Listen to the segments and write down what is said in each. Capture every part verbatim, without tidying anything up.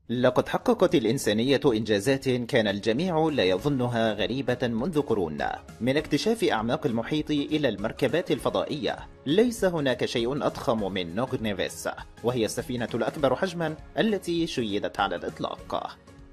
لقد حققت الإنسانية إنجازات كان الجميع لا يظنها غريبة منذ قرون، من اكتشاف أعماق المحيط إلى المركبات الفضائية. ليس هناك شيء أضخم من نوغ نيفيس، وهي السفينة الأكبر حجما التي شيدت على الإطلاق.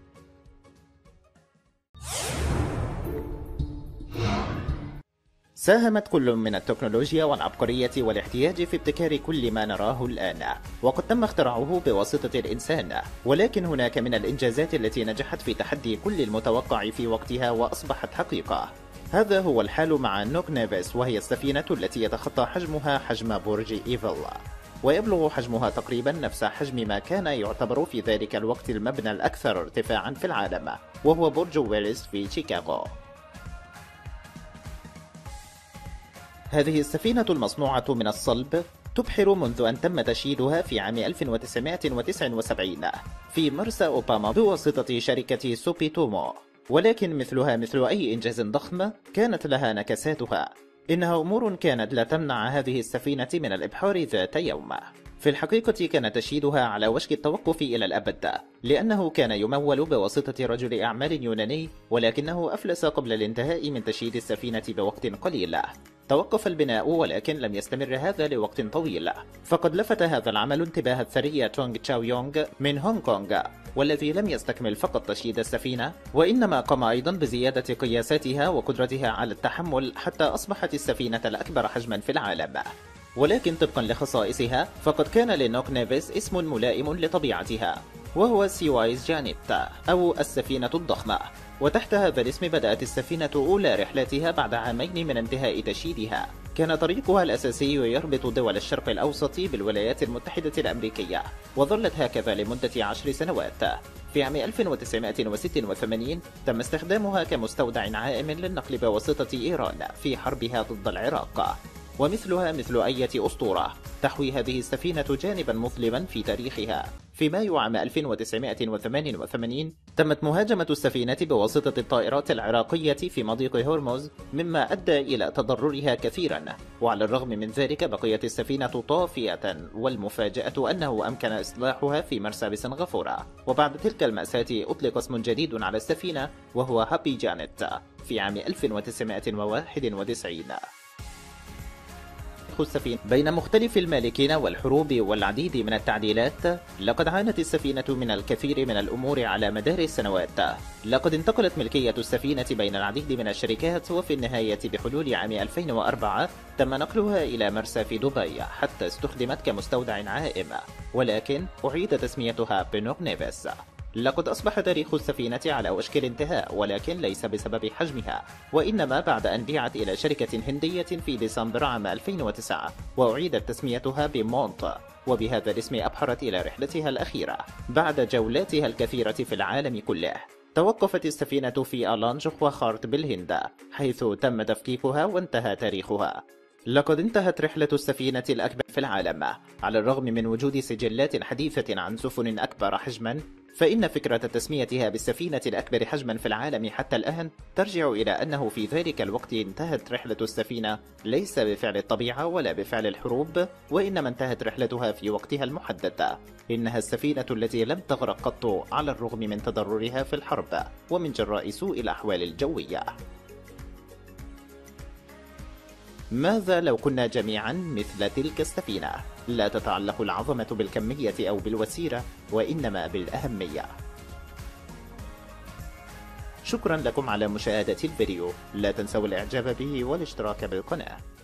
ساهمت كل من التكنولوجيا والعبقرية والاحتياج في ابتكار كل ما نراه الآن، وقد تم اختراعه بواسطة الإنسان، ولكن هناك من الإنجازات التي نجحت في تحدي كل المتوقع في وقتها وأصبحت حقيقة. هذا هو الحال مع نوغ نيفيس، وهي السفينة التي يتخطى حجمها حجم برج إيفل، ويبلغ حجمها تقريبا نفس حجم ما كان يعتبر في ذلك الوقت المبنى الأكثر ارتفاعا في العالم، وهو برج ويلس في شيكاغو. هذه السفينة المصنوعة من الصلب تبحر منذ أن تم تشييدها في عام ألف وتسعمائة وتسعة وسبعين في مرسى أوباما بواسطة شركة سوبيتومو، ولكن مثلها مثل أي إنجاز ضخم كانت لها نكساتها. إنها أمور كانت لا تمنع هذه السفينة من الإبحار ذات يوم. في الحقيقة كان تشييدها على وشك التوقف إلى الأبد، لأنه كان يمول بواسطة رجل أعمال يوناني، ولكنه أفلس قبل الانتهاء من تشييد السفينة بوقت قليل. توقف البناء، ولكن لم يستمر هذا لوقت طويل، فقد لفت هذا العمل انتباه الثري تونغ تشاو يونغ من هونغ كونغ، والذي لم يستكمل فقط تشييد السفينة، وإنما قام أيضا بزيادة قياساتها وقدرتها على التحمل حتى أصبحت السفينة الأكبر حجما في العالم. ولكن طبقا لخصائصها فقد كان لنوغ نيفيس اسم ملائم لطبيعتها، وهو سي وايز جانيت أو السفينة الضخمة، وتحت هذا الاسم بدأت السفينة أولى رحلاتها بعد عامين من انتهاء تشييدها. كان طريقها الأساسي يربط دول الشرق الأوسط بالولايات المتحدة الأمريكية، وظلت هكذا لمدة عشر سنوات. في عام ألف وتسعمائة وستة وثمانين تم استخدامها كمستودع عائم للنقل بواسطة إيران في حربها ضد العراق، ومثلها مثل أية أسطورة تحوي هذه السفينة جانبا مظلما في تاريخها. في مايو عام ألف وتسعمائة وثمانية وثمانين تمت مهاجمة السفينة بواسطة الطائرات العراقية في مضيق هرمز، مما أدى إلى تضررها كثيرا، وعلى الرغم من ذلك بقيت السفينة طافية، والمفاجأة أنه أمكن إصلاحها في مرسى بسنغافورة. وبعد تلك المأساة أطلق اسم جديد على السفينة، وهو هابي جانيت في عام ألف وتسعمائة وواحد وتسعين. السفينة بين مختلف المالكين والحروب والعديد من التعديلات، لقد عانت السفينة من الكثير من الأمور على مدار السنوات. لقد انتقلت ملكية السفينة بين العديد من الشركات، وفي النهاية بحلول عام ألفين وأربعة تم نقلها إلى مرسى في دبي حتى استخدمت كمستودع عائم، ولكن أعيد تسميتها بنوغ نيفيس. لقد أصبح تاريخ السفينة على وشك الانتهاء، ولكن ليس بسبب حجمها، وإنما بعد أن بيعت إلى شركة هندية في ديسمبر عام ألفين وتسعة، وأعيدت تسميتها بمونت، وبهذا الاسم أبحرت إلى رحلتها الأخيرة بعد جولاتها الكثيرة في العالم كله. توقفت السفينة في ألانج وخارت بالهند، حيث تم تفكيكها وانتهى تاريخها. لقد انتهت رحلة السفينة الأكبر في العالم. على الرغم من وجود سجلات حديثة عن سفن أكبر حجما، فإن فكرة تسميتها بالسفينة الأكبر حجما في العالم حتى الآن ترجع إلى أنه في ذلك الوقت انتهت رحلة السفينة ليس بفعل الطبيعة ولا بفعل الحروب، وإنما انتهت رحلتها في وقتها المحدد. إنها السفينة التي لم تغرق قط على الرغم من تضررها في الحرب ومن جراء سوء الأحوال الجوية. ماذا لو كنا جميعا مثل تلك السفينة؟ لا تتعلق العظمة بالكمية أو بالوسيرة، وإنما بالأهمية. شكرا لكم على مشاهدة الفيديو، لا تنسوا الإعجاب به والاشتراك بالقناة.